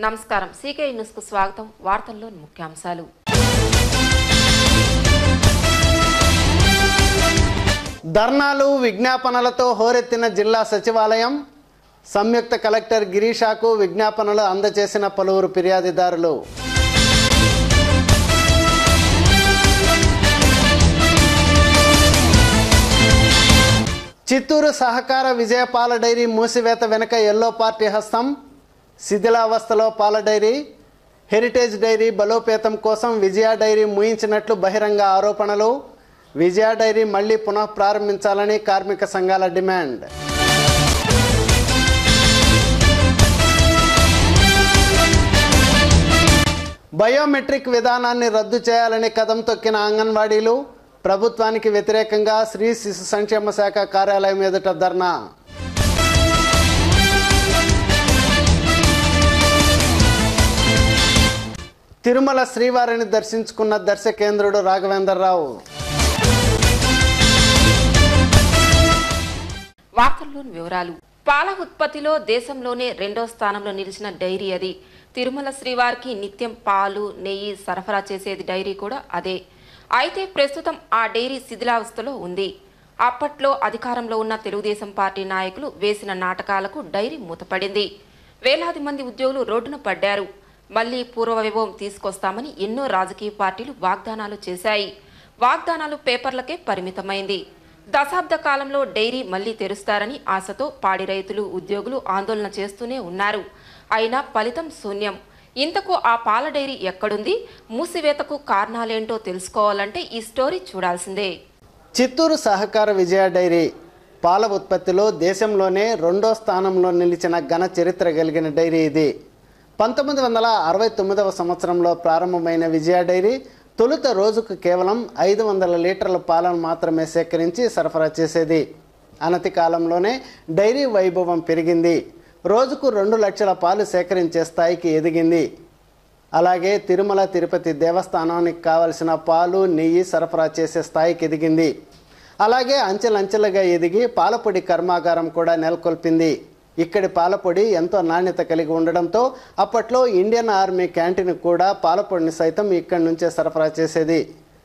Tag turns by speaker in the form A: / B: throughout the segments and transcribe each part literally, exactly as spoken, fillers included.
A: నమస్కారం CK news కు స్వాగతం వార్తల్లోని ముఖ్యాంశాలు
B: ధర్నాలు విజ్ఞాపనలతో హోరెత్తిన జిల్లా సచివాలయం సంయుక్త కలెక్టర్ గిరీషాకు విజ్ఞాపనలు అందజేసిన పలువురు ఫిర్యాదుదారులు చిత్తూరు సహకార విజయ పాల డైరీ మూసివేత వెనుక ఎల్లో పార్టీ హస్తం శిథిలావస్థలో పాల డైరీ హెరిటేజ్ డైరీ బలోపేతం కోసం విజయ డైరీ మూయించినట్లు బహిరంగ ఆరోపణలు విజయ డైరీ మళ్లీ పునః ప్రారంభించాలని కార్మిక సంఘాల డిమాండ్ బయోమెట్రిక్ విధానాన్ని రద్దు చేయాలని కదం తొక్కిన అంగన్వాడీలు ప్రభుత్వానికి వ్యతిరేకంగా శ్రీ శిశు సంక్షేమ శాఖ కార్యాలయం ఎదుట ధర్నా తిరుమల శ్రీవారిని దర్శించుకున్న దర్శకేంద్రుడు రాఘవేంద్రరావు.
A: వార్తల్లోని వివరాలు. పాల ఉత్పత్తిలో దేశంలోనే రెండో స్థానంలో నిలిచిన డైరీ అది. తిరుమల శ్రీవారికి నిత్యం పాలు నెయ్యి సరఫరా చేసేది డైరీ కూడా అదే. అయితే ప్రస్తుతం ఆ డైరీ శిథిలావస్థలో ఉంది. అప్పట్లో అధికారంలో ఉన్న తెలుగుదేశం పార్టీ నాయకులు వేసిన నాటకాలకు డైరీ మూతపడింది. వేలాది మంది ఉద్యోగులు రోడ్డున పడ్డారు. మళ్లీ పూర్వ వైభవం తీసుకొస్తామని ఎన్నో రాజకీయ పార్టీలు వాగ్దానాలు చేశాయి. వాగ్దానాలు పేపర్లకే పరిమితమైంది. దశాబ్ద కాలంలో డైరీ మళ్లీ తెరుస్తారని ఆశతో పాడి రైతులు ఉద్యోగులు ఆందోళన చేస్తూనే ఉన్నారు. అయినా ఫలితం శూన్యం. ఇంతకు ఆ పాల డైరీ ఎక్కడుంది? మూసివేతకు కారణాలేంటో తెలుసుకోవాలంటే ఈ స్టోరీ చూడాల్సిందే.
B: చిత్తూరు సహకార విజయ డైరీ పాల ఉత్పత్తిలో దేశంలోనే రెండో స్థానంలో నిలిచిన ఘన చరిత్ర కలిగిన డైరీ ఇది. పంతొమ్మిది వందల అరవై తొమ్మిదవ సంవత్సరంలో ప్రారంభమైన విజయ డైరీ తొలుత రోజుకు కేవలం ఐదు వందల లీటర్ల పాలను మాత్రమే సేకరించి సరఫరా చేసేది. అనతి కాలంలోనే డైరీ వైభవం పెరిగింది. రోజుకు రెండు లక్షల పాలు సేకరించే స్థాయికి ఎదిగింది. అలాగే తిరుమల తిరుపతి దేవస్థానానికి కావలసిన పాలు నెయ్యి సరఫరా చేసే స్థాయికి ఎదిగింది. అలాగే అంచెలంచెలుగా ఎదిగి పాలపొడి కర్మాగారం కూడా నెలకొల్పింది. ఇక్కడి పాలపొడి ఎంతో నాణ్యత కలిగి ఉండడంతో అప్పట్లో ఇండియన్ ఆర్మీ క్యాంటీన్ కూడా పాలపొడిని సైతం ఇక్కడి నుంచే సరఫరా చేసేది.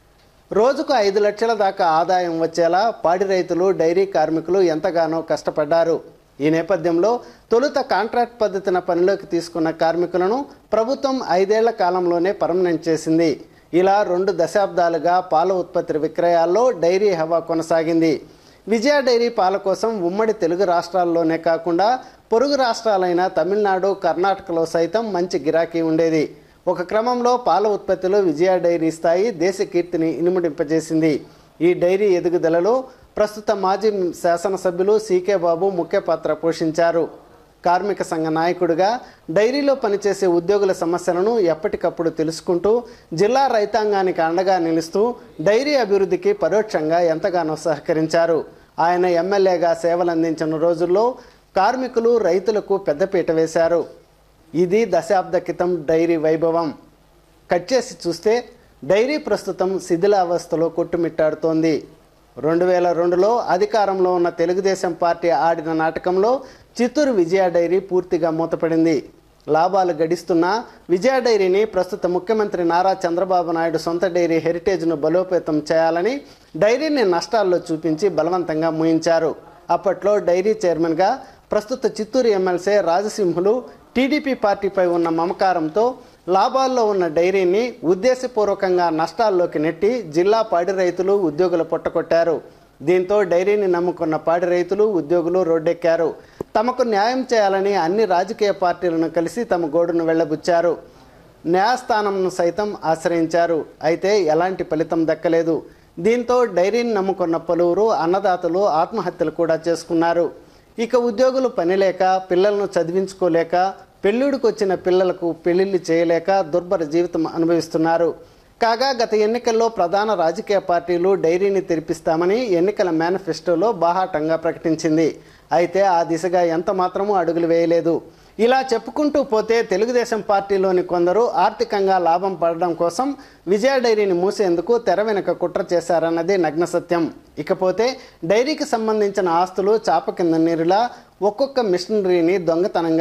B: రోజుకు ఐదు లక్షల దాకా ఆదాయం వచ్చేలా పాడి రైతులు డైరీ కార్మికులు ఎంతగానో కష్టపడ్డారు. ఈ నేపథ్యంలో తొలుత కాంట్రాక్ట్ పద్ధతిన పనిలోకి తీసుకున్న కార్మికులను ప్రభుత్వం ఐదేళ్ల కాలంలోనే పర్మనెంట్ చేసింది. ఇలా రెండు దశాబ్దాలుగా పాల ఉత్పత్తి విక్రయాల్లో డైరీ హవా కొనసాగింది. విజయ డైరీ పాల కోసం ఉమ్మడి తెలుగు రాష్ట్రాల్లోనే కాకుండా పొరుగు రాష్ట్రాలైన తమిళనాడు కర్ణాటకలో సైతం మంచి గిరాకీ ఉండేది. ఒక క్రమంలో పాల ఉత్పత్తిలో విజయ డైరీ స్థాయి దేశ కీర్తిని ఇనుమడింపజేసింది. ఈ డైరీ ఎదుగుదలలో ప్రస్తుత మాజీ శాసనసభ్యులు సీకే బాబు ముఖ్య పాత్ర పోషించారు. కార్మిక సంఘ నాయకుడిగా డైరీలో పనిచేసే ఉద్యోగుల సమస్యలను ఎప్పటికప్పుడు తెలుసుకుంటూ జిల్లా రైతాంగానికి అండగా నిలుస్తూ డైరీ అభివృద్ధికి పరోక్షంగా ఎంతగానో సహకరించారు. ఆయన ఎమ్మెల్యేగా సేవలందించిన రోజుల్లో కార్మికులు రైతులకు పెద్దపీట వేశారు. ఇది దశాబ్ద క్రితం డైరీ వైభవం. కట్ చేసి చూస్తే డైరీ ప్రస్తుతం శిథిలావస్థలో కొట్టుమిట్టాడుతోంది. రెండు వేల రెండులో అధికారంలో ఉన్న తెలుగుదేశం పార్టీ ఆడిన నాటకంలో చిత్తూరు విజయ డైరీ పూర్తిగా మూతపడింది. లాభాలు గడిస్తున్న విజయ డైరీని ప్రస్తుత ముఖ్యమంత్రి నారా చంద్రబాబు నాయుడు సొంత డైరీ హెరిటేజ్ను బలోపేతం చేయాలని డైరీని నష్టాల్లో చూపించి బలవంతంగా మూయించారు. అప్పట్లో డైరీ చైర్మన్గా ప్రస్తుత చిత్తూరు ఎమ్మెల్సీ రాజసింహులు టీడీపీ పార్టీపై ఉన్న మమకారంతో లాభాల్లో ఉన్న డైరీని ఉద్దేశపూర్వకంగా నష్టాల్లోకి నెట్టి జిల్లా పాడి రైతులు ఉద్యోగులు పొట్టకొట్టారు. దీంతో డైరీని నమ్ముకున్న పాడి రైతులు ఉద్యోగులు రోడ్డెక్కారు. తమకు న్యాయం చేయాలని అన్ని రాజకీయ పార్టీలను కలిసి తమ గోడును వెళ్లబుచ్చారు. న్యాయస్థానంను సైతం ఆశ్రయించారు. అయితే ఎలాంటి ఫలితం దక్కలేదు. దీంతో డైరీని నమ్ముకున్న పలువురు అన్నదాతలు ఆత్మహత్యలు కూడా చేసుకున్నారు. ఇక ఉద్యోగులు పనిలేక పిల్లలను చదివించుకోలేక పెళ్ళిడికి వచ్చిన పిల్లలకు పెళ్లిళ్ళు చేయలేక దుర్భర జీవితం అనుభవిస్తున్నారు. కాగా గత ఎన్నికల్లో ప్రధాన రాజకీయ పార్టీలు డైరీని తెరిపిస్తామని ఎన్నికల మేనిఫెస్టోలో బాహాటంగా ప్రకటించింది. అయితే ఆ దిశగా ఎంత మాత్రమూ అడుగులు వేయలేదు. ఇలా చెప్పుకుంటూ పోతే తెలుగుదేశం పార్టీలోని కొందరు ఆర్థికంగా లాభం పడడం కోసం విజయ డైరీని మూసేందుకు తెర వెనుక కుట్ర చేశారన్నది నగ్న సత్యం. ఇకపోతే డైరీకి సంబంధించిన ఆస్తులు చాప కింద నీరులా ఒక్కొక్క మిషనరీని దొంగతనంగా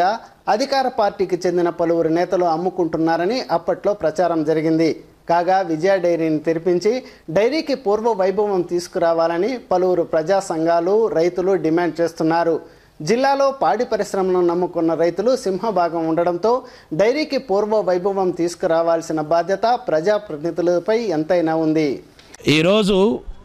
B: అధికార పార్టీకి చెందిన పలువురు నేతలు అమ్ముకుంటున్నారని అప్పట్లో ప్రచారం జరిగింది. కాగా విజయ డైరీని తెరిపించి డైరీకి పూర్వ వైభవం తీసుకురావాలని పలువురు ప్రజా సంఘాలు, రైతులు డిమాండ్ చేస్తున్నారు. జిల్లాలో పాడి పరిశ్రమను నమ్ముకున్న రైతులు సింహభాగం ఉండడంతో డైరీకి పూర్వ వైభవం తీసుకురావాల్సిన బాధ్యత ప్రజాప్రతినిధులపై ఎంతైనా ఉంది.
C: ఈరోజు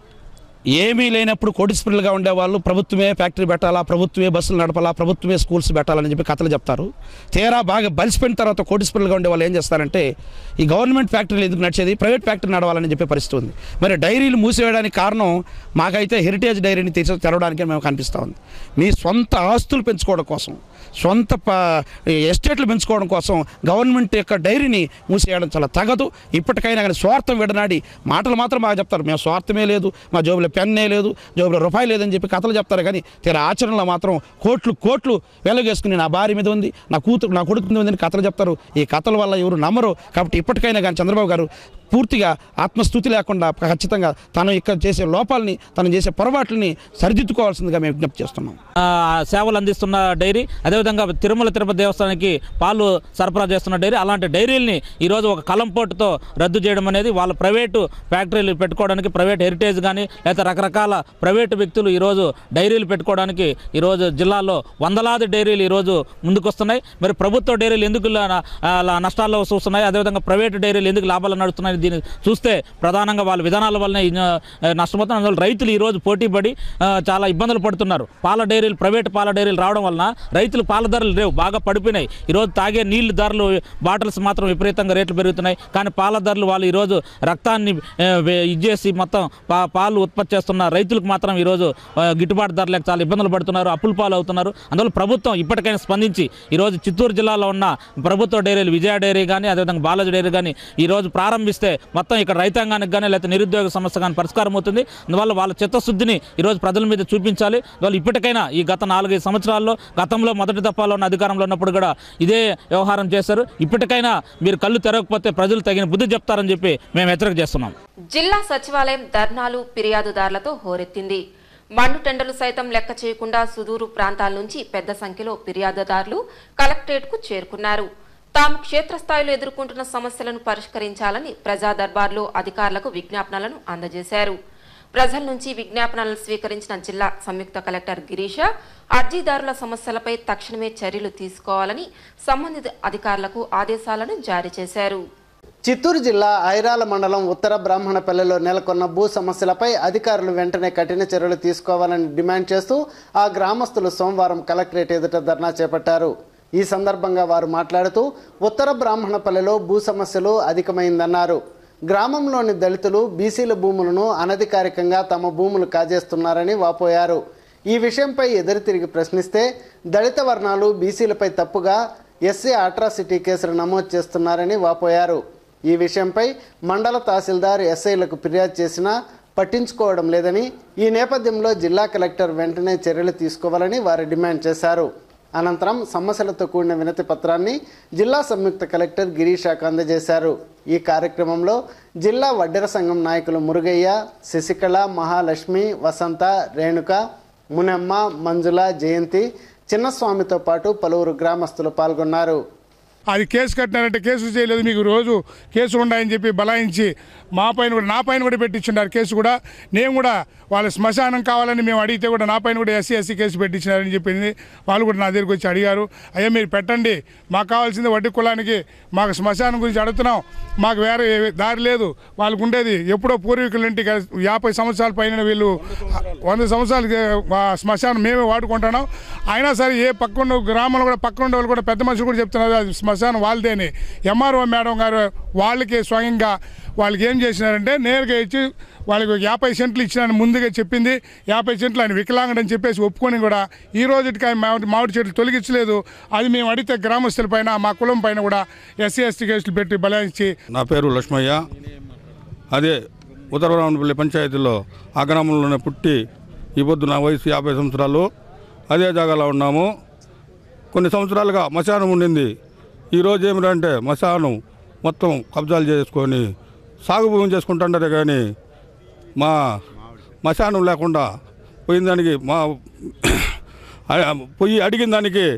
C: ఏమీ లేనప్పుడు కోటీశ్వరులుగా ఉండేవాళ్ళు ప్రభుత్వమే ఫ్యాక్టరీ పెట్టాలా, ప్రభుత్వమే బస్సులు నడపాలా, ప్రభుత్వమే స్కూల్స్ పెట్టాలని చెప్పి కథలు చెప్తారు. తీరా బాగా బలిసిపోయిన తర్వాత కోటీశ్వరులుగా ఉండే వాళ్ళు ఏం చేస్తారంటే ఈ గవర్నమెంట్ ఫ్యాక్టరీలు ఎందుకు నడిచేది, ప్రైవేట్ ఫ్యాక్టరీ నడవాలని చెప్పే పరిస్థితి ఉంది. మరి డైరీలు మూసివేయడానికి కారణం మాకైతే హెరిటేజ్ డైరీని తీసి తెరవడానికి మేము కనిపిస్తూ ఉంది. మీ సొంత ఆస్తులు పెంచుకోవడం కోసం, సొంత ఎస్టేట్లు పెంచుకోవడం కోసం గవర్నమెంట్ యొక్క డైరీని మూసేయడం చాలా తగదు. ఇప్పటికైనా కానీ స్వార్థం విడనాడి మాటలు మాత్రం బాగా చెప్తారు, మేము స్వార్థమే లేదు, మా జోబులో పెన్నే లేదు, జోబులో రూపాయి లేదని చెప్పి కథలు చెప్తారు. కానీ తీరా ఆచరణలో మాత్రం కోట్లు కోట్లు వెలగేసుకుని నా భార్య మీద ఉంది, నా కూతురు నా కొడుకు మీద ఉందని కథలు చెప్తారు. ఈ కథల వల్ల ఎవరు నమ్మరు. కాబట్టి ఇప్పటికైనా కానీ చంద్రబాబు గారు పూర్తిగా ఆత్మస్థుతి లేకుండా ఖచ్చితంగా తను ఇక్కడ చేసే లోపాలని, తను చేసే పొరపాట్లని సరిదిద్దుకోవాల్సిందిగా మేము విజ్ఞప్తి చేస్తున్నాం.
D: సేవలు అందిస్తున్న డైరీ, అదేవిధంగా తిరుమల తిరుపతి దేవస్థానానికి పాలు సరఫరా చేస్తున్న డైరీ, అలాంటి డైరీల్ని ఈరోజు ఒక కలంపోటుతో రద్దు చేయడం అనేది వాళ్ళ ప్రైవేటు ఫ్యాక్టరీలు పెట్టుకోవడానికి, ప్రైవేట్ హెరిటేజ్ కానీ లేదా రకరకాల ప్రైవేటు వ్యక్తులు ఈరోజు డైరీలు పెట్టుకోవడానికి ఈరోజు జిల్లాలో వందలాది డైరీలు ఈరోజు ముందుకొస్తున్నాయి. మరి ప్రభుత్వ డైరీలు ఎందుకు నష్టాల్లో చూస్తున్నాయి, అదేవిధంగా ప్రైవేటు డైరీలు ఎందుకు లాభాలు నడుస్తున్నాయి దీన్ని చూస్తే ప్రధానంగా వాళ్ళ విధానాల వల్లనే నష్టపోతున్నారు. అందువల్ల రైతులు ఈరోజు పోటీ పడి చాలా ఇబ్బందులు పడుతున్నారు. పాల డైరీలు, ప్రైవేట్ పాల డైరీలు రావడం వలన రైతులు పాల ధరలు లేవు, బాగా పడిపోయినాయి. ఈరోజు తాగే నీళ్ళు ధరలు, బాటిల్స్ మాత్రం విపరీతంగా రేట్లు పెరుగుతున్నాయి. కానీ పాల ధరలు వాళ్ళు ఈరోజు రక్తాన్ని ఇచ్చేసి మొత్తం పాలు ఉత్పత్తి చేస్తున్న రైతులకు మాత్రం ఈరోజు గిట్టుబాటు ధర లేక చాలా ఇబ్బందులు పడుతున్నారు, అప్పుల పాలు అవుతున్నారు. అందువల్ల ప్రభుత్వం ఇప్పటికైనా స్పందించి ఈరోజు చిత్తూరు జిల్లాలో ఉన్న ప్రభుత్వ డైరీలు విజయ డైరీ కానీ అదేవిధంగా బాలాజీ డైరీ కానీ ఈరోజు ప్రారంభిస్తే మొత్తం ఇక్కడ రైతాంగానికి కానీ లేకపోతే నిరుద్యోగ సమస్య కానీ పరిష్కారం అవుతుంది. అందువల్ల వాళ్ళ చిత్తశుద్ధిని ఈరోజు ప్రజల మీద చూపించాలి. వాళ్ళు ఇప్పటికైనా ఈ గత నాలుగైదు సంవత్సరాల్లో, గతంలో మొదటి దఫాలో ఉన్న అధికారంలో ఉన్నప్పుడు కూడా ఇదే వ్యవహారం చేశారు. ఇప్పటికైనా మీరు కళ్ళు తెరవకపోతే ప్రజలు తగిన బుద్ధి చెప్తారని చెప్పి మేము హెచ్చరిక చేస్తున్నాం.
A: జిల్లా సచివాలయం ధర్నాలు ఫిర్యాదుదారులతో హోరెత్తింది. మండు టెండర్లు సైతం లెక్క చేయకుండా సుదూరు ప్రాంతాల నుంచి పెద్ద సంఖ్యలో ఫిర్యాదుదారులు కలెక్టరేట్కు చేరుకున్నారు. తాము క్షేత్రస్థాయిలో ఎదుర్కొంటున్న సమస్యలను పరిష్కరించాలని ప్రజా దర్బార్లో అధికారులకు విజ్ఞాపనలను అందజేశారు. ప్రజల నుంచి విజ్ఞాపనలను స్వీకరించిన జిల్లా సంయుక్త కలెక్టర్ గిరీష అర్జీదారుల సమస్యలపై తక్షణమే చర్యలు తీసుకోవాలని సంబంధిత అధికారులకు ఆదేశాలను జారీ చేశారు.
B: చిత్తూరు జిల్లా ఐరాల మండలం ఉత్తర బ్రాహ్మణపల్లెలో నెలకొన్న భూ సమస్యలపై అధికారులు వెంటనే కఠిన చర్యలు తీసుకోవాలని డిమాండ్ చేస్తూ ఆ గ్రామస్తులు సోమవారం కలెక్టరేట్ ఎదుట ధర్నా చేపట్టారు. ఈ సందర్భంగా వారు మాట్లాడుతూ ఉత్తర బ్రాహ్మణపల్లెలో భూ సమస్యలు అధికమైందన్నారు. గ్రామంలోని దళితులు బీసీల భూములను అనధికారికంగా తమ భూములు కాజేస్తున్నారని వాపోయారు. ఈ విషయంపై ఎదురు తిరిగి ప్రశ్నిస్తే దళిత వర్ణాలు బీసీలపై తప్పుగా ఎస్సీ అట్రాసిటీ కేసులు నమోదు చేస్తున్నారని వాపోయారు. ఈ విషయంపై మండల తహసీల్దార్ ఎస్ఐలకు ఫిర్యాదు చేసినా పట్టించుకోవడం లేదని, ఈ నేపథ్యంలో జిల్లా కలెక్టర్ వెంటనే చర్యలు తీసుకోవాలని వారు డిమాండ్ చేశారు. అనంతరం సమస్యలతో కూడిన వినతి పత్రాన్ని జిల్లా సంయుక్త కలెక్టర్ గిరీషాకు అందజేశారు. ఈ కార్యక్రమంలో జిల్లా వడ్డెర సంఘం నాయకులు మురుగయ్య, శశికళ, మహాలక్ష్మి, వసంత, రేణుక, మునమ్మ, మంజుల, జయంతి, చిన్నస్వామితో పాటు పలువురు గ్రామస్తులు పాల్గొన్నారు.
E: అది కేసు కట్టినారంటే కేసు చేయలేదు, మీకు రోజు కేసులు ఉన్నాయని చెప్పి బలాయించి మా పైన కూడా నా పైన కూడా పెట్టించున్నారు కేసు కూడా. నేను కూడా వాళ్ళ శ్మశానం కావాలని మేము అడిగితే కూడా నా పైన కూడా ఎస్సీ ఎస్సీ కేసు పెట్టించినారని చెప్పింది. వాళ్ళు కూడా నా దగ్గరికి వచ్చి అడిగారు, అయ్యా మీరు పెట్టండి, మాకు కావాల్సింది వడ్డీ కులానికి, మాకు శ్మశానం గురించి అడుగుతున్నాం, మాకు వేరే దారి లేదు. వాళ్ళకు ఉండేది ఎప్పుడో పూర్వీకుల ఇంటికి యాభై సంవత్సరాల పైన వీళ్ళు వంద సంవత్సరాలకి శ్మశానం మేమే వాడుకుంటున్నాం. అయినా సరే ఏ పక్కన గ్రామంలో కూడా పక్కన వాళ్ళు కూడా పెద్ద మనుషులు కూడా చెప్తున్నారు అది శ్మశానం వాళ్ళదే అని. ఎంఆర్ఓ మేడం గారు వాళ్ళకి స్వయంగా వాళ్ళకి ఏం చేసినారంటే నేరుగా ఇచ్చి వాళ్ళకి యాభై సెంట్లు ఇచ్చినారని ముందుగా చెప్పింది. యాభై సెంట్లు ఆయన వికలాంగుడని చెప్పేసి ఒప్పుకొని కూడా ఈ రోజుకి ఆయన మామిడి మామిడి చెట్లు తొలగించలేదు. అది మేము అడిగితే గ్రామస్తుల పైన మా కులం పైన కూడా ఎస్సీ ఎస్టీ కేసులు పెట్టి బలాయించి.
F: నా పేరు లక్ష్మయ్య, అదే ఉత్తరరామపల్లి పంచాయతీలో ఆ గ్రామంలోనే పుట్టి ఈ పొద్దు నా వయసు యాభై సంవత్సరాలు అదే జాగాలో ఉన్నాము. కొన్ని సంవత్సరాలుగా మశానం ఉండింది. ఈరోజు ఏమిటంటే మశానం మొత్తం కబ్జాలు చేసుకొని సాగు భూమి చేసుకుంటున్నారే కానీ మా మశానం లేకుండా పోయిన దానికి మా పోయి అడిగిన దానికి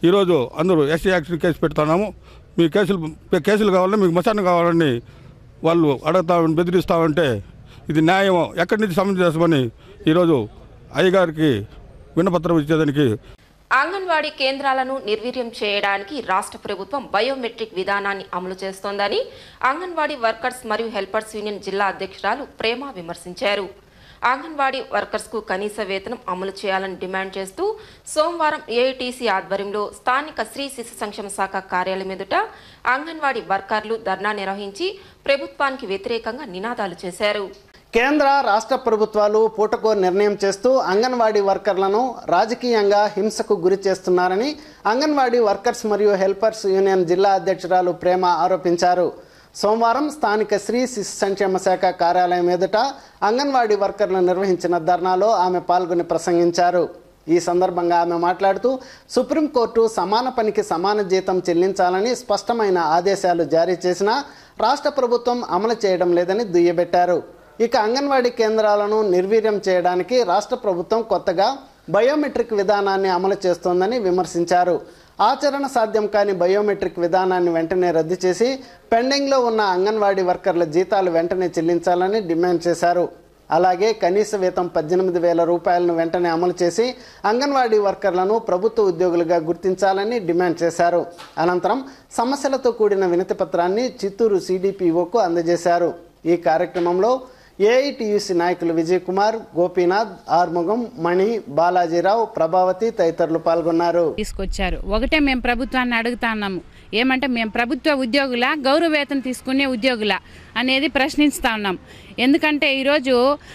F: ఈరోజు అందరూ ఎస్సీ యాక్షన్ కేసు పెడుతున్నాము. మీ కేసులు కేసులు కావాలని మీకు మసాన్ కావాలని వాళ్ళు అడుగుతామని బెదిరిస్తామంటే ఇది న్యాయం ఎక్కడి నుంచి సమంజసమని ఈరోజు అయ్యగారికి విన్నపత్రం ఇచ్చేదానికి
A: అంగన్వాడీ కేంద్రాలను నిర్వీర్యం చేయడానికి రాష్ట్ర ప్రభుత్వం బయోమెట్రిక్ విధానాన్ని అమలు చేస్తోందని అంగన్వాడీ వర్కర్స్ మరియు హెల్పర్స్ యూనియన్ జిల్లా అధ్యక్షురాలు ప్రేమ విమర్శించారు. అంగన్వాడీ వర్కర్స్కు కనీస వేతనం అమలు చేయాలని డిమాండ్ చేస్తూ సోమవారం ఏఐటీసీ ఆధ్వర్యంలో స్థానిక శ్రీ శిశు సంక్షేమ శాఖ కార్యాలయం ఎదుట అంగన్వాడీ వర్కర్లు ధర్నా నిర్వహించి ప్రభుత్వానికి వ్యతిరేకంగా నినాదాలు చేశారు.
B: కేంద్ర రాష్ట్ర ప్రభుత్వాలు పూటకో నిర్ణయం చేస్తూ అంగన్వాడీ వర్కర్లను రాజకీయంగా హింసకు గురి చేస్తున్నారని అంగన్వాడీ వర్కర్స్ మరియు హెల్పర్స్ యూనియన్ జిల్లా అధ్యక్షురాలు ప్రేమ ఆరోపించారు. సోమవారం స్థానిక శ్రీ శిశు సంక్షేమ శాఖ కార్యాలయం ఎదుట అంగన్వాడీ వర్కర్లు నిర్వహించిన ధర్నాలో ఆమె పాల్గొని ప్రసంగించారు. ఈ సందర్భంగా ఆమె మాట్లాడుతూ సుప్రీంకోర్టు సమాన పనికి సమాన జీతం చెల్లించాలని స్పష్టమైన ఆదేశాలు జారీ చేసినా రాష్ట్ర ప్రభుత్వం అమలు చేయడం లేదని దుయ్యబెట్టారు. ఇక అంగన్వాడీ కేంద్రాలను నిర్వీర్యం చేయడానికి రాష్ట్ర ప్రభుత్వం కొత్తగా బయోమెట్రిక్ విధానాన్ని అమలు చేస్తోందని విమర్శించారు. ఆచరణ సాధ్యం కాని బయోమెట్రిక్ విధానాన్ని వెంటనే రద్దు చేసి పెండింగ్లో ఉన్న అంగన్వాడీ వర్కర్ల జీతాలు వెంటనే చెల్లించాలని డిమాండ్ చేశారు. అలాగే కనీస వేతం పద్దెనిమిది వేల రూపాయలను వెంటనే అమలు చేసి అంగన్వాడీ వర్కర్లను ప్రభుత్వ ఉద్యోగులుగా గుర్తించాలని డిమాండ్ చేశారు. అనంతరం సమస్యలతో కూడిన వినతి పత్రాన్ని చిత్తూరు సిడిపిఓకు అందజేశారు. ఈ కార్యక్రమంలో ఏఐటీయూసీ నాయకులు విజయ్ కుమార్, గోపీనాథ్, ఆర్ముగం, మణి, బాలాజీరావు, ప్రభావతి తదితరులు పాల్గొన్నారు.
G: తీసుకొచ్చారు. ఒకటే మేము ప్రభుత్వాన్ని అడుగుతా ఉన్నాము, ఏమంటే మేము ప్రభుత్వ ఉద్యోగుల గౌరవ వేతనం తీసుకునే ఉద్యోగుల అనేది ప్రశ్నిస్తూ ఉన్నాం. ఎందుకంటే ఈరోజు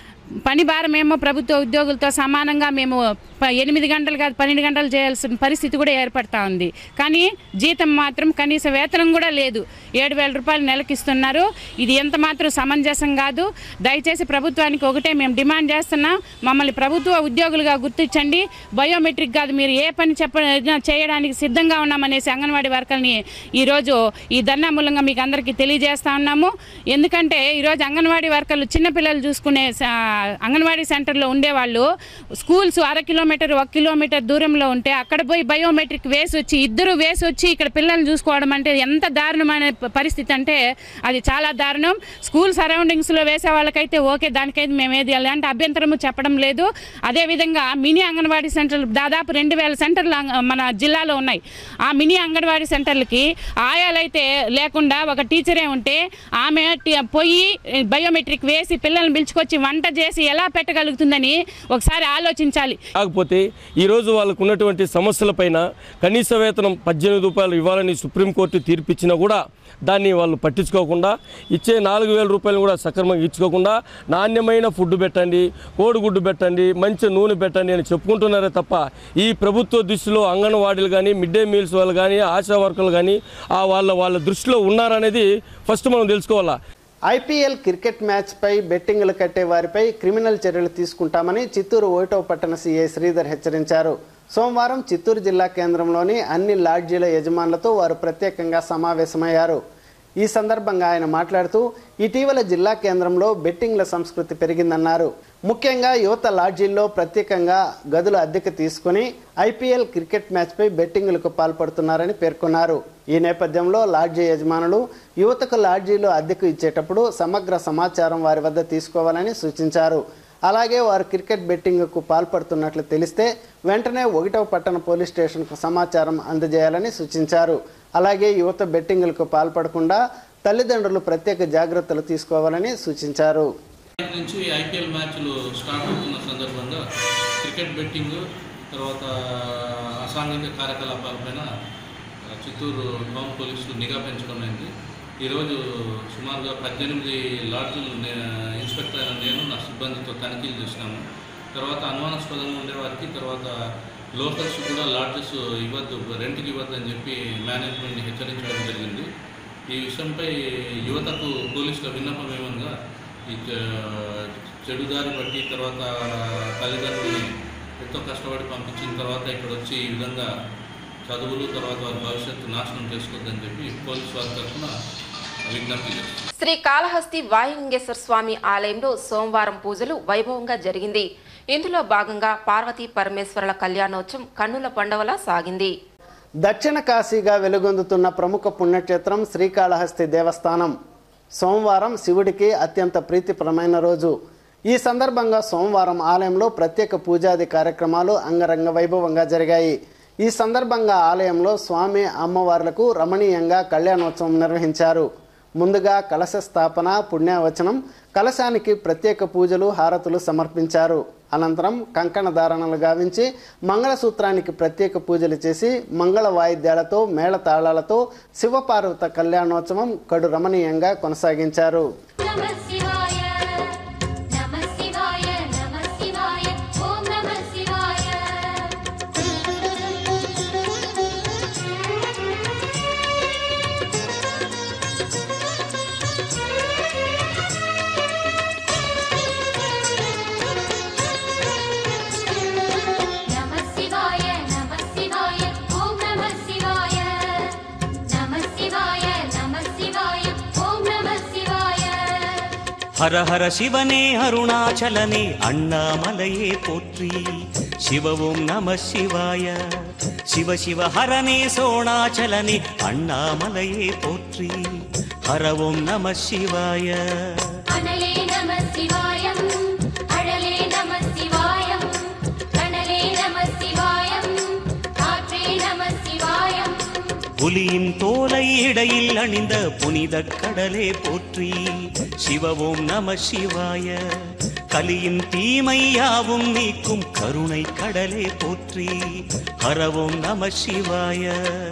G: పని భారం ఏమో ప్రభుత్వ ఉద్యోగులతో సమానంగా మేము ఎనిమిది గంటలు కాదు పన్నెండు గంటలు చేయాల్సిన పరిస్థితి కూడా ఏర్పడతా ఉంది. కానీ జీతం మాత్రం కనీస వేతనం కూడా లేదు. ఏడు వేల రూపాయలు నెలకిస్తున్నారు. ఇది ఎంత మాత్రం సమంజసం కాదు. దయచేసి ప్రభుత్వానికి ఒకటే మేము డిమాండ్ చేస్తున్నాం, మమ్మల్ని ప్రభుత్వ ఉద్యోగులుగా గుర్తించండి. బయోమెట్రిక్ కాదు మీరు ఏ పని చెప్ప చేయడానికి సిద్ధంగా ఉన్నామనేసి అంగన్వాడీ వర్కర్ని ఈరోజు ఈ ధర్నా మూలంగా మీకు అందరికీ తెలియజేస్తా ఉన్నాము. ఎందుకంటే ఈరోజు అంగన్వాడీ వర్కర్లు చిన్నపిల్లలు చూసుకునే అంగన్వాడీ సెంటర్లో ఉండేవాళ్ళు స్కూల్స్ అర కిలోమీటర్ ఒక కిలోమీటర్ దూరంలో ఉంటే అక్కడ పోయి బయోమెట్రిక్ వేసి వచ్చి ఇద్దరు వేసి వచ్చి ఇక్కడ పిల్లల్ని చూసుకోవడం అంటే ఎంత దారుణమైన పరిస్థితి అంటే అది చాలా దారుణం. స్కూల్ సరౌండింగ్స్లో వేసే వాళ్ళకైతే ఓకే, దానికైతే మేము ఏది ఎలాంటి అభ్యంతరము చెప్పడం లేదు. అదేవిధంగా మినీ అంగన్వాడీ సెంటర్లు దాదాపు రెండు వేల సెంటర్లు మన జిల్లాలో ఉన్నాయి. ఆ మినీ అంగన్వాడీ సెంటర్లకి ఆయాలైతే లేకుండా ఒక టీచరే ఉంటే ఆమె పోయి బయోమెట్రిక్ వేసి పిల్లల్ని పిలుచుకొచ్చి వంట చేసి ఎలా పెట్టగలుగుతుందని ఒకసారి ఆలోచించాలి.
H: కాకపోతే ఈరోజు వాళ్ళకు ఉన్నటువంటి సమస్యలపైన కనీస వేతనం పద్దెనిమిది రూపాయలు ఇవ్వాలని సుప్రీంకోర్టు తీర్పిచ్చినా కూడా దాన్ని వాళ్ళు పట్టించుకోకుండా ఇచ్చే నాలుగు వేల రూపాయలు కూడా సక్రమంగా ఇచ్చుకోకుండా నాణ్యమైన ఫుడ్ పెట్టండి, కోడిగుడ్డు పెట్టండి, మంచి నూనె పెట్టండి అని చెప్పుకుంటున్నారే తప్ప ఈ ప్రభుత్వ దృష్టిలో అంగన్వాడీలు కానీ మిడ్ డే మీల్స్ వాళ్ళు కానీ ఆశా వర్కర్లు కానీ ఆ వాళ్ళ వాళ్ళ దృష్టిలో ఉన్నారనేది ఫస్ట్ మనం తెలుసుకోవాలా.
B: ఐపీఎల్ క్రికెట్ మ్యాచ్పై బెట్టింగ్లు కట్టే వారిపై క్రిమినల్ చర్యలు తీసుకుంటామని చిత్తూరు ఒకటో పట్టణ సీఐ శ్రీధర్ హెచ్చరించారు. సోమవారం చిత్తూరు జిల్లా కేంద్రంలోని అన్ని లాడ్జీల యజమానులతో వారు ప్రత్యేకంగా సమావేశమయ్యారు. ఈ సందర్భంగా ఆయన మాట్లాడుతూ ఇటీవల జిల్లా కేంద్రంలో బెట్టింగ్ల సంస్కృతి పెరిగిందన్నారు. ముఖ్యంగా యువత లాడ్జీల్లో ప్రత్యేకంగా గదులు అద్దెకు తీసుకుని ఐపీఎల్ క్రికెట్ మ్యాచ్పై బెట్టింగ్లకు పాల్పడుతున్నారని పేర్కొన్నారు. ఈ నేపథ్యంలో లాడ్జీ యజమానులు యువతకు లాడ్జీలు అద్దెకు ఇచ్చేటప్పుడు సమగ్ర సమాచారం వారి వద్ద తీసుకోవాలని సూచించారు. అలాగే వారు క్రికెట్ బెట్టింగ్కు పాల్పడుతున్నట్లు తెలిస్తే వెంటనే ఒకటవ పట్టణ పోలీస్ స్టేషన్కు సమాచారం అందజేయాలని సూచించారు. అలాగే యువత బెట్టింగ్లకు పాల్పడకుండా తల్లిదండ్రులు ప్రత్యేక జాగ్రత్తలు తీసుకోవాలని సూచించారు.
I: నుంచి ఐపీఎల్ మ్యాచ్లు స్టార్ట్ అవుతున్న సందర్భంగా క్రికెట్ బెట్టింగ్ తర్వాత అసాంఘిక కార్యకలాపాలపైన చిత్తూరు టౌన్ పోలీసులు నిఘా పెంచడం అయింది. ఈరోజు సుమారుగా పద్దెనిమిది లాడ్జీలు ఇన్స్పెక్టర్ అయిన నేను నా సిబ్బందితో తనిఖీలు చేసినాము. తర్వాత అనుమానాస్పదంగా ఉండేవారికి తర్వాత లోకల్స్ కూడా లాడ్జెస్ ఇవ్వద్దు, రెంట్కి ఇవ్వద్దు అని చెప్పి మేనేజ్మెంట్ని హెచ్చరించడం జరిగింది. ఈ విషయంపై యువతకు పోలీసుల విన్నపం ఏమనగా ఈ చెడుదారి బట్టి తర్వాత తల్లిదండ్రులని ఎంతో కష్టపడి పంపించిన తర్వాత ఇక్కడ వచ్చి ఈ విధంగా చదువులు తర్వాత వారి భవిష్యత్తు నాశనం చేసుకోవద్దని చెప్పి పోలీసు వారి తరఫున విజ్ఞప్తి చేస్తారు.
A: శ్రీ కాళహస్తి వాయులింగేశ్వర స్వామి ఆలయంలో సోమవారం పూజలు వైభవంగా జరిగింది. ఇందులో భాగంగా పార్వతీ పరమేశ్వరుల కళ్యాణోత్సవం కన్నుల పండుగలా సాగింది.
B: దక్షిణ కాశీగా వెలుగొందుతున్న ప్రముఖ పుణ్యక్షేత్రం శ్రీకాళహస్తి దేవస్థానం సోమవారం శివుడికి అత్యంత ప్రీతిప్రమైన రోజు. ఈ సందర్భంగా సోమవారం ఆలయంలో ప్రత్యేక పూజాది కార్యక్రమాలు అంగరంగ వైభవంగా జరిగాయి. ఈ సందర్భంగా ఆలయంలో స్వామి అమ్మవార్లకు రమణీయంగా కళ్యాణోత్సవం నిర్వహించారు. ముందుగా కలశ స్థాపన, పుణ్యవచనం, కలశానికి ప్రత్యేక పూజలు, హారతులు సమర్పించారు. అనంతరం కంకణ ధారణలు గావించి మంగళసూత్రానికి ప్రత్యేక పూజలు చేసి మంగళ వాయిద్యాలతో మేళతాళాలతో శివపార్వత కళ్యాణోత్సవం కడు రమణీయంగా కొనసాగించారు.
J: ஹர ஹர சிவனே அருணாச்சலனே அண்ணாமலையே போற்றி சிவவும் நம சிவாய சிவ சிவ ஹரனே சோணாச்சலனே அண்ணாமலையே போற்றி ஹரவும் நம சிவாய
K: அனலே நம சிவாயம் அழலே நம சிவாயம் கனலே நம சிவாயம் காற்றே நம சிவாயம்
J: புலியின் தோலை இடையில் அணிந்த புனித கடலே போற்றி சிவவும் நம சிவாய கலியின் தீமையாவும் நீக்கும் கருணை கடலே போற்றி ஹரவும் நம சிவாய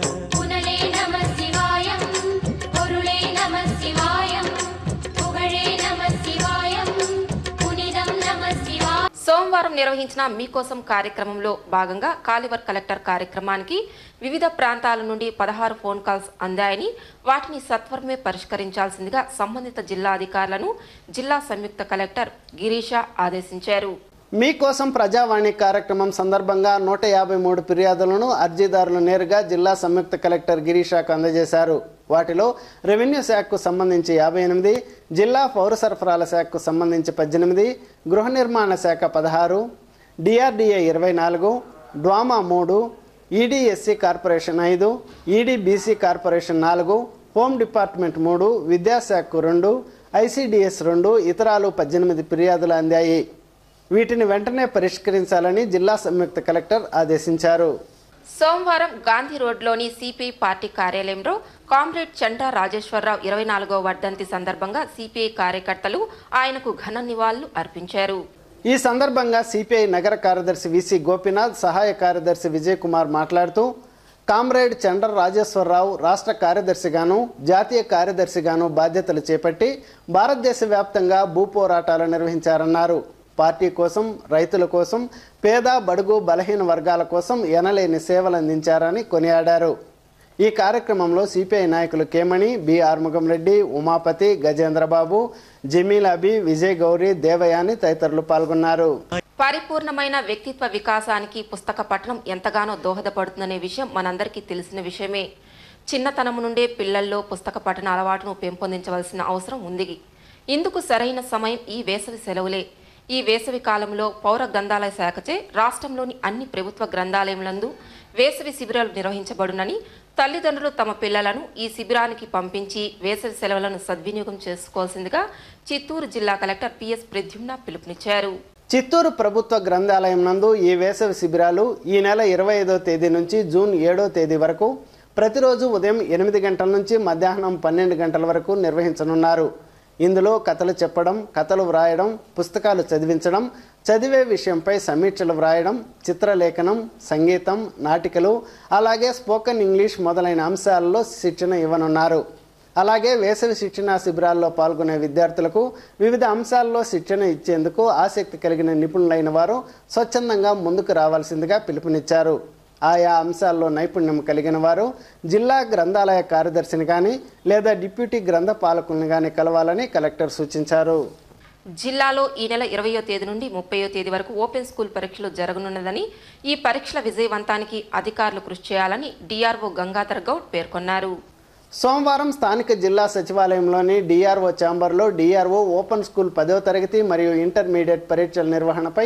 K: புனலே நம சிவாயம் பொருளே நம சிவாயம் புகழே நம சிவாயம் புனிதம் நம சிவாயம்.
A: సోమవారం నిర్వహించిన మీకోసం కార్యక్రమంలో భాగంగా కాలివర్ కలెక్టర్ కార్యక్రమానికి వివిధ ప్రాంతాల నుండి పదహారు ఫోన్ కాల్స్ అందాయని, వాటిని సత్వరమే పరిష్కరించాల్సిందిగా సంబంధిత జిల్లా అధికారులను జిల్లా సంయుక్త కలెక్టర్ గిరీష ఆదేశించారు.
B: మీకోసం ప్రజావాణి కార్యక్రమం సందర్భంగా నూట యాభై మూడు ఫిర్యాదులను అర్జీదారులు నేరుగా జిల్లా సంయుక్త కలెక్టర్ గిరీషాకు అందజేశారు. వాటిలో రెవెన్యూ శాఖకు సంబంధించి యాభై ఎనిమిది, జిల్లా పౌర సరఫరాల శాఖకు సంబంధించి పద్దెనిమిది, గృహ నిర్మాణ శాఖ పదహారు, డిఆర్డీఏ ఇరవై నాలుగు, డ్వామా మూడు, ఈడీఎస్సీ కార్పొరేషన్ ఐదు, ఈడీబీసీ కార్పొరేషన్ నాలుగు, హోమ్ డిపార్ట్మెంట్ మూడు, విద్యాశాఖకు రెండు, ఐసీడీఎస్ రెండు, ఇతరాలు పద్దెనిమిది ఫిర్యాదులు అందాయి. వీటిని వెంటనే పరిష్కరించాలని జిల్లా సంయుక్త కలెక్టర్ ఆదేశించారు.
A: సోమవారం గాంధీ రోడ్లోని సిపిఐ పార్టీ కార్యాలయంలో కామ్రేడ్ చండ్ర రాజేశ్వరరావు ఇరవై నాలుగవ వర్ధంతి సందర్భంగా సిపిఐ కార్యకర్తలు ఆయనకు ఘన నివాళులు అర్పించారు.
B: ఈ సందర్భంగా సిపిఐ నగర కార్యదర్శి విసి గోపీనాథ్, సహాయ కార్యదర్శి విజయ్ కుమార్ మాట్లాడుతూ కామ్రేడ్ చండ్ర రాజేశ్వరరావు రాష్ట్ర కార్యదర్శిగాను, జాతీయ కార్యదర్శిగాను బాధ్యతలు చేపట్టి భారతదేశ వ్యాప్తంగా భూ పోరాటాలు నిర్వహించారన్నారు. పార్టీ కోసం, రైతుల కోసం, పేద బడుగు బలహీన వర్గాల కోసం ఎనలేని సేవలు అందించారని కొనియాడారు. ఈ కార్యక్రమంలో సిపిఐ నాయకులు కేమణి, బి ఆర్ముగం రెడ్డి, ఉమాపతి, గజేంద్రబాబు, జమీలాబి, విజయ్ గౌరీ, దేవయాని తదితరులు పాల్గొన్నారు.
A: పరిపూర్ణమైన వ్యక్తిత్వ వికాసానికి పుస్తక పఠనం ఎంతగానో దోహదపడుతుందనే విషయం మనందరికీ తెలిసిన విషయమే. చిన్నతనం నుండే పిల్లల్లో పుస్తక పఠన అలవాటును పెంపొందించవలసిన అవసరం ఉంది. ఇందుకు సరైన సమయం ఈ వేసవి సెలవులే. ఈ వేసవి కాలంలో పౌర గ్రంథాలయ శాఖచే రాష్ట్రంలోని అన్ని ప్రభుత్వ గ్రంథాలయములందు వేసవి శిబిరాలు నిర్వహించబడునని, తల్లిదండ్రులు తమ పిల్లలను ఈ శిబిరానికి పంపించి వేసవి సెలవులను సద్వినియోగం చేసుకోవాల్సిందిగా చిత్తూరు జిల్లా కలెక్టర్ పిఎస్ ప్రద్యుమ్న పిలుపునిచ్చారు.
B: చిత్తూరు ప్రభుత్వ గ్రంథాలయం నందు ఈ వేసవి శిబిరాలు ఈ నెల ఇరవై ఐదో తేదీ నుంచి జూన్ ఏడో తేదీ వరకు ప్రతిరోజు ఉదయం ఎనిమిది గంటల నుంచి మధ్యాహ్నం పన్నెండు గంటల వరకు నిర్వహించనున్నారు. ఇందులో కథలు చెప్పడం, కథలు వ్రాయడం, పుస్తకాలు చదివించడం, చదివే విషయంపై సమీక్షలు వ్రాయడం, చిత్రలేఖనం, సంగీతం, నాటికలు, అలాగే స్పోకెన్ ఇంగ్లీష్ మొదలైన అంశాలలో శిక్షణ ఇవ్వనున్నారు. అలాగే వేసవి శిక్షణా శిబిరాల్లో పాల్గొనే విద్యార్థులకు వివిధ అంశాల్లో శిక్షణ ఇచ్చేందుకు ఆసక్తి కలిగిన నిపుణులైన వారు స్వచ్ఛందంగా ముందుకు రావాల్సిందిగా పిలుపునిచ్చారు. ఆయా అంశాల్లో నైపుణ్యం కలిగిన వారు జిల్లా గ్రంథాలయ కార్యదర్శిని కానీ లేదా డిప్యూటీ గ్రంథ పాలకుల్ని కానీ కలవాలని కలెక్టర్ సూచించారు.
A: జిల్లాలో ఈ నెల ఇరవయో తేదీ నుండి ముప్పయో తేదీ వరకు ఓపెన్ స్కూల్ పరీక్షలు జరగనున్నదని, ఈ పరీక్షల విజయవంతానికి అధికారులు కృషి చేయాలని డిఆర్ఓ గంగాధర్ గౌడ్ పేర్కొన్నారు.
B: సోమవారం స్థానిక జిల్లా సచివాలయంలోని డిఆర్ఓ ఛాంబర్లో డిఆర్ఓ ఓపెన్ స్కూల్ పదవ తరగతి మరియు ఇంటర్మీడియట్ పరీక్షల నిర్వహణపై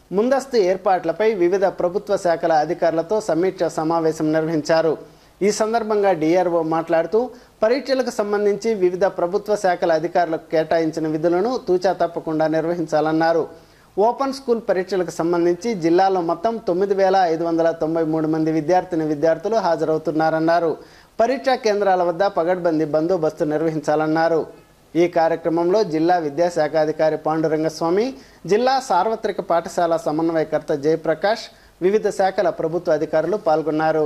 B: ముందస్తు ఏర్పాట్లపై వివిధ ప్రభుత్వ శాఖల అధికారులతో సమీక్ష సమావేశం నిర్వహించారు. ఈ సందర్భంగా డిఆర్ఓ మాట్లాడుతూ పరీక్షలకు సంబంధించి వివిధ ప్రభుత్వ శాఖల అధికారులకు కేటాయించిన విధులను తూచా తప్పకుండా నిర్వహించాలన్నారు. ఓపెన్ స్కూల్ పరీక్షలకు సంబంధించి జిల్లాలో మొత్తం తొమ్మిది వేల ఐదు వందల తొంభై మూడు మంది విద్యార్థిని విద్యార్థులు హాజరవుతున్నారన్నారు. పరీక్షా కేంద్రాల వద్ద పగడ్బందీ బందోబస్తు నిర్వహించాలన్నారు. ఈ కార్యక్రమంలో జిల్లా విద్యాశాఖ అధికారి పాండురంగస్వామి, జిల్లా సార్వత్రిక పాఠశాల సమన్వయకర్త జయప్రకాష్, వివిధ శాఖల ప్రభుత్వ అధికారులు పాల్గొన్నారు.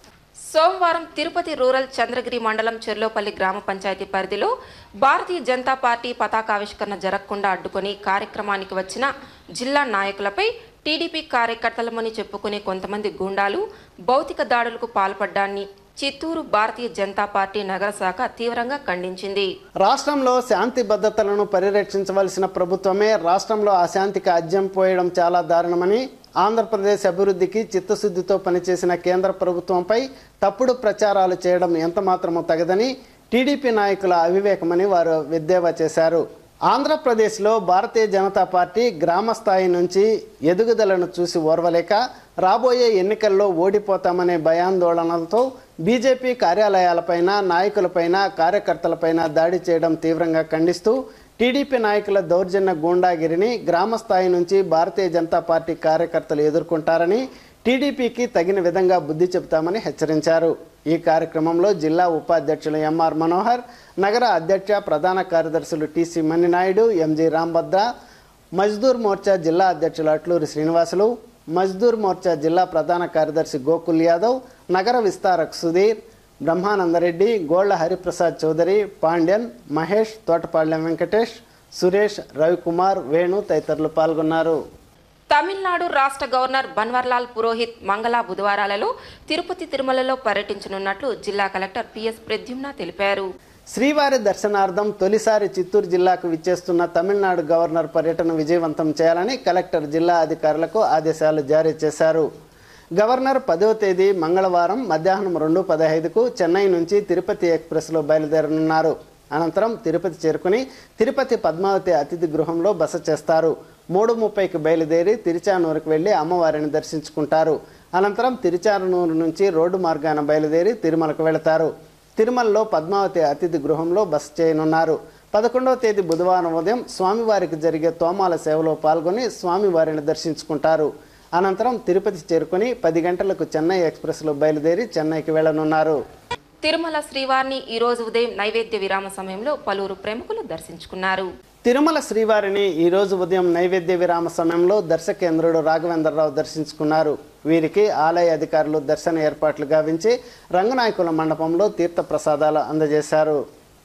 A: సోమవారం తిరుపతి రూరల్ చంద్రగిరి మండలం చెర్లోపల్లి గ్రామ పంచాయతీ పరిధిలో భారతీయ జనతా పార్టీ పతాకావిష్కరణ జరగకుండా అడ్డుకొని కార్యక్రమానికి వచ్చిన జిల్లా నాయకులపై టీడీపీ కార్యకర్తలమని చెప్పుకునే కొంతమంది గూండాలు భౌతిక దాడులకు పాల్పడ్డాన్ని చిత్తూరు భారతీయ జనతా పార్టీ నగర శాఖ తీవ్రంగా ఖండించింది.
B: రాష్ట్రంలో శాంతి భద్రతలను పరిరక్షించవలసిన ప్రభుత్వమే రాష్ట్రంలో అశాంతికి అజ్యం పోయడం చాలా దారుణమని, ఆంధ్రప్రదేశ్ అభివృద్ధికి చిత్తశుద్ధితో పనిచేసిన కేంద్ర ప్రభుత్వంపై తప్పుడు ప్రచారాలు చేయడం ఎంతమాత్రమూ తగదని టీడీపీ నాయకుల అవివేకమని వారు ఎద్దేవా చేశారు. ఆంధ్రప్రదేశ్లో భారతీయ జనతా పార్టీ గ్రామ స్థాయి నుంచి ఎదుగుదలను చూసి ఓర్వలేక రాబోయే ఎన్నికల్లో ఓడిపోతామనే భయాందోళనలతో బీజేపీ కార్యాలయాలపైన, నాయకులపైన, కార్యకర్తలపైన దాడి చేయడం తీవ్రంగా ఖండిస్తూ టీడీపీ నాయకుల దౌర్జన్య గూండాగిరిని గ్రామ స్థాయి నుంచి భారతీయ జనతా పార్టీ కార్యకర్తలు ఎదుర్కొంటారని, టీడీపీకి తగిన విధంగా బుద్ధి చెబుతామని హెచ్చరించారు. ఈ కార్యక్రమంలో జిల్లా ఉపాధ్యక్షులు ఎంఆర్ మనోహర్, నగర అధ్యక్ష ప్రధాన కార్యదర్శులు టీసీ మణినాయుడు, ఎంజీ రాంభద్ర, మజ్దూర్ మోర్చా జిల్లా అధ్యక్షులు అట్లూరి శ్రీనివాసులు, మజ్దూర్ మోర్చా జిల్లా ప్రధాన కార్యదర్శి గోకుల్ యాదవ్, నగర విస్తారక్ సుధీర్, బ్రహ్మానందరెడ్డి, గోళ్ల హరిప్రసాద్ చౌదరి, పాండ్యన్, మహేష్, తోటపాళ్యం వెంకటేష్, సురేష్, రవికుమార్, వేణు తదితరులు పాల్గొన్నారు.
A: తమిళనాడు రాష్ట్ర గవర్నర్ బన్వర్లాల్ పురోహిత్ మంగళ బుధవారాలలో తిరుపతి తిరుమలలో పర్యటించనున్నట్లు జిల్లా కలెక్టర్ పిఎస్ ప్రద్యుమ్న తెలిపారు.
B: శ్రీవారి దర్శనార్థం తొలిసారి చిత్తూరు జిల్లాకు విచ్చేస్తున్న తమిళనాడు గవర్నర్ పర్యటన విజయవంతం చేయాలని కలెక్టర్ జిల్లా అధికారులకు ఆదేశాలు జారీ చేశారు. గవర్నర్ పదవ తేదీ మంగళవారం మధ్యాహ్నం రెండు పదహైదుకు చెన్నై నుంచి తిరుపతి ఎక్స్ప్రెస్లో బయలుదేరనున్నారు. అనంతరం తిరుపతి చేరుకుని తిరుపతి పద్మావతి అతిథి గృహంలో బస చేస్తారు. మూడు ముప్పైకి బయలుదేరి తిరుచానూరుకు వెళ్లి అమ్మవారిని దర్శించుకుంటారు. అనంతరం తిరుచానూరు నుంచి రోడ్డు మార్గాన బయలుదేరి తిరుమలకు వెళతారు. తిరుమలలో పద్మావతి అతిథి గృహంలో బస చేయనున్నారు. పదకొండవ తేదీ బుధవారం ఉదయం స్వామివారికి జరిగే తోమాల సేవలో పాల్గొని స్వామివారిని దర్శించుకుంటారు. అనంతరం తిరుపతి చేరుకుని పది గంటలకు చెన్నై ఎక్స్ప్రెస్లో బయలుదేరి చెన్నైకి వెళ్లనున్నారు.
A: తిరుమల శ్రీవారిని ఈ రోజు ఉదయం నైవేద్య విరామ సమయంలో పలువురు ప్రముఖులు దర్శించుకున్నారు.
B: తిరుమల శ్రీవారిని ఈ రోజు ఉదయం నైవేద్య విరామ సమయంలో దర్శకేంద్రుడు రాఘవేంద్రరావు దర్శించుకున్నారు. వీరికి ఆలయ అధికారులు దర్శన ఏర్పాట్లు గావించి రంగనాయకుల మండపంలో తీర్థ ప్రసాదాలు అందజేశారు.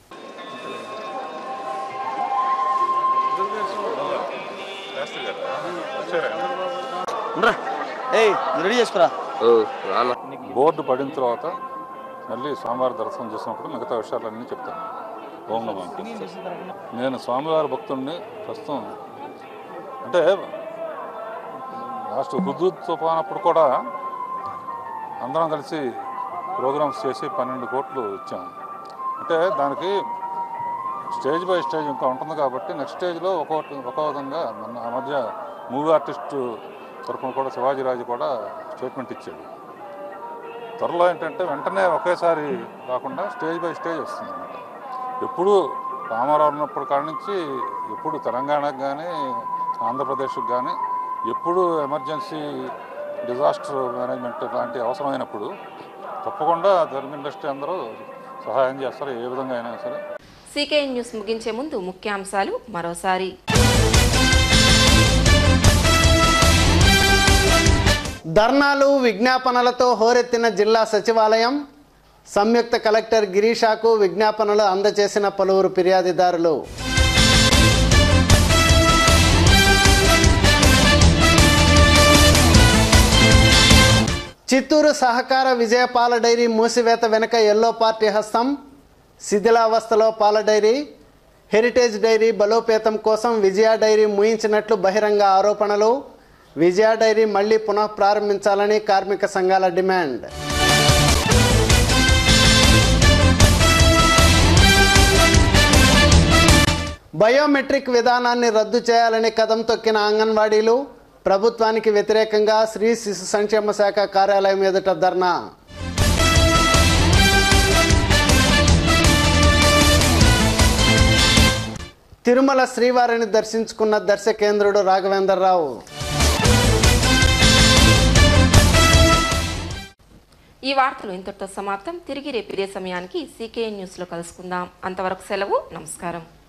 L: బోర్డు పడిన తర్వాత మళ్ళీ స్వామివారి దర్శనం చేసినప్పుడు మిగతా విషయాలన్నీ చెప్తాను. ఓం నమః. నేను స్వామివారి భక్తుడిని. ప్రస్తుతం అంటే లాస్ట్ హుదూద్ తుఫాన్ అప్పుడు కూడా అందరం కలిసి ప్రోగ్రామ్స్ చేసి పన్నెండు కోట్లు ఇచ్చాము. అంటే దానికి స్టేజ్ బై స్టేజ్ ఇంకా ఉంటుంది కాబట్టి నెక్స్ట్ స్టేజ్లో ఒక్కొక్కటి ఒక్కో విధంగా మన ఆ మధ్య మూవీ ఆర్టిస్టు తరఫున కూడా శివాజీరాజు కూడా స్టేట్మెంట్ ఇచ్చాడు. త్వరలో ఏంటంటే వెంటనే ఒకేసారి కాకుండా స్టేజ్ బై స్టేజ్ వస్తుంది అన్నమాట. ఎప్పుడు రామారావు ఉన్నప్పుడు కాడి నుంచి ఎప్పుడు తెలంగాణకు కానీ ఆంధ్రప్రదేశ్కి కానీ ఎప్పుడు ఎమర్జెన్సీ డిజాస్టర్ మేనేజ్మెంట్ లాంటి అవసరమైనప్పుడు తప్పకుండా ఫిల్మ్ ఇండస్ట్రీ అందరూ సహాయం చేస్తారు, ఏ విధంగా అయినా సరే.
A: సీకే న్యూస్ ముగించే ముందు ముఖ్యాంశాలు మరోసారి.
B: ధర్నాలు, విజ్ఞాపనలతో హోరెత్తిన జిల్లా సచివాలయం. సంయుక్త కలెక్టర్ గిరీషాకు విజ్ఞాపనలు అందజేసిన పలువురు ఫిర్యాదుదారులు. చిత్తూరు సహకార విజయ పాల డైరీ మూసివేత వెనుక ఎల్లో పార్టీ హస్తం. శిథిలావస్థలో పాల డైరీ. హెరిటేజ్ డైరీ బలోపేతం కోసం విజయ డైరీ మూయించినట్లు బహిరంగ ఆరోపణలు. విజయ డైరీ మళ్లీ పునః ప్రారంభించాలని కార్మిక సంఘాల డిమాండ్. బయోమెట్రిక్ విధానాన్ని రద్దు చేయాలని కదం తొక్కిన అంగన్వాడీలు. ప్రభుత్వానికి వ్యతిరేకంగా శ్రీ శిశు సంక్షేమ శాఖ కార్యాలయం ఎదుట ధర్నా. తిరుమల శ్రీవారిని దర్శించుకున్న దర్శకేంద్రుడు రాఘవేంద్రరావు.
A: ఈ వార్తలు ఇంతటితో సమాప్తం. తిరిగి రేపు ఇదే సమయానికి సీకేఎన్ న్యూస్లో కలుసుకుందాం. అంతవరకు సెలవు. నమస్కారం.